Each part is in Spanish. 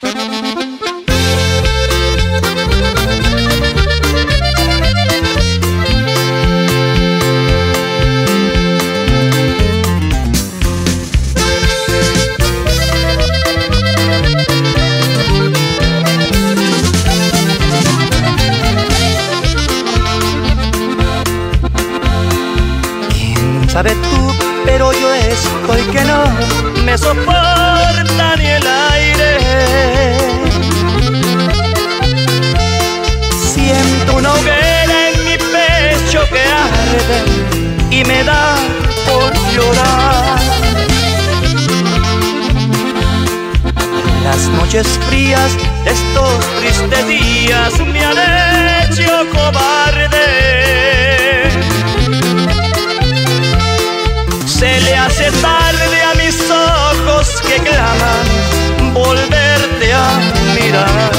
Sabes tú, pero yo estoy que no me soporta ni el aire. Siento una hoguera en mi pecho que arde y me da por llorar. Las noches frías de estos tristes días me han hecho cobarde. Se le hace tarde a mis ojos que claman volverte a mirar.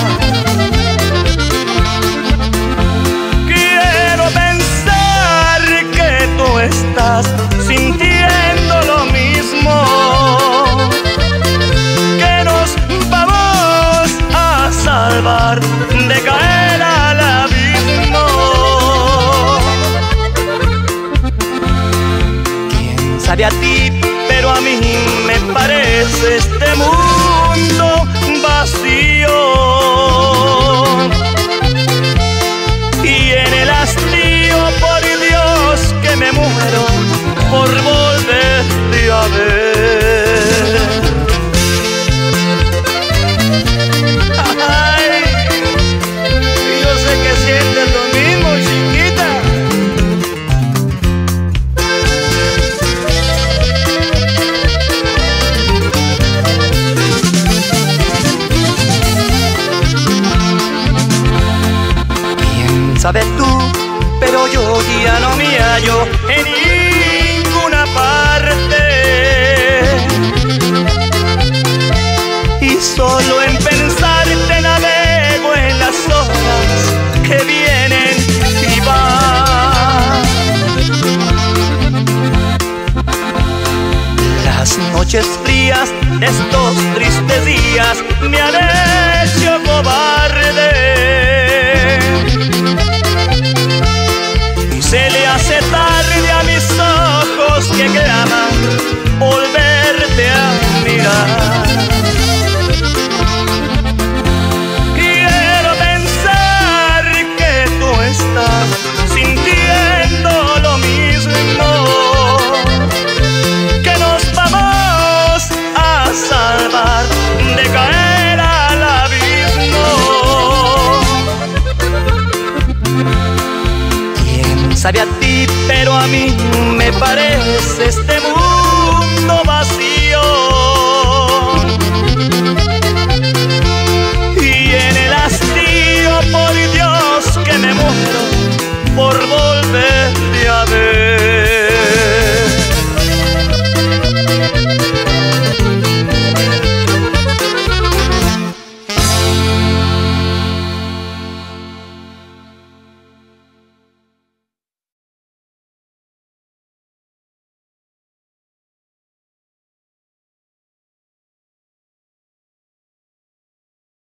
Quiero pensar que tú estás sintiendo lo mismo, que nos vamos a salvar de caer al abismo. Sabe a ti, pero a mí me parece este mundo vacío. Y en el hastío, por Dios que me muero por volverte a ver. Ay, yo sé que sientes lo mismo, chiquita. Sabes tú, pero yo ya no me hallo en ninguna parte. Y solo en pensarte navego en las horas que vienen y van. Las noches frías de estos tristes días me han hecho cobarde. Se le hace tarde a mis ojos que claman volverte a mirar. Quiero pensar que tú estás sintiendo lo mismo, que nos vamos a salvar de caer al abismo. Sabe a ti, pero a mí me parece este mundo